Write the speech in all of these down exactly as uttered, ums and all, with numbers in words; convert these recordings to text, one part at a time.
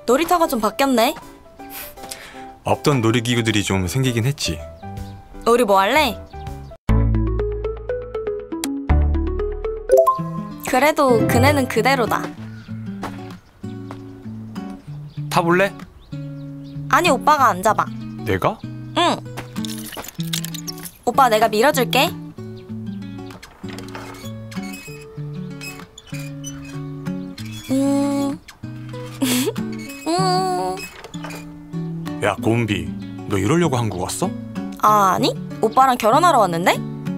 놀이터가 좀 바뀌었네. 없던 놀이기구들이 좀 생기긴 했지. 우리 뭐 할래? 그래도 그네는 그대로다. 타볼래? 아니, 오빠가 앉아봐. 내가? 응. 오빠 내가 밀어줄게. 음. 음. 야, 곰비, 너 이러려고 한국 왔어? 아니, 오빠랑 결혼하러 왔는데?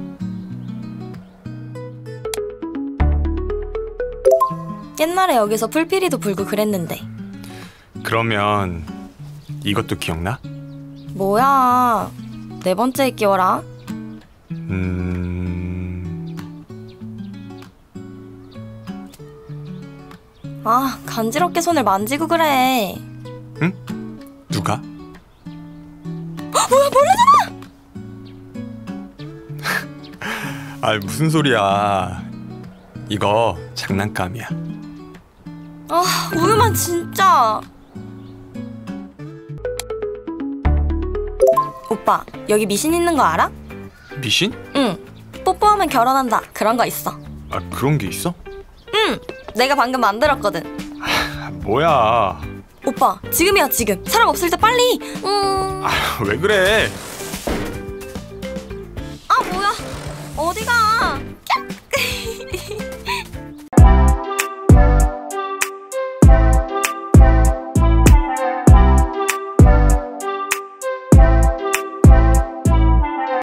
옛날에 여기서 풀피리도 불고 그랬는데. 그러면 이것도 기억나? 뭐야, 네 번째에 끼워라. 음... 아, 간지럽게 손을 만지고 그래. 응? 누가? 뭐야, 모르잖아! 아, 무슨 소리야. 이거 장난감이야. 아, 우유만 진짜. 오빠, 여기 미신 있는 거 알아? 미신? 응. 뽀뽀하면 결혼한다. 그런 거 있어. 아, 그런 게 있어? 응. 내가 방금 만들었거든. 아, 뭐야. 오빠, 지금이야 지금. 사람 없을 때 빨리. 음... 아, 왜 그래.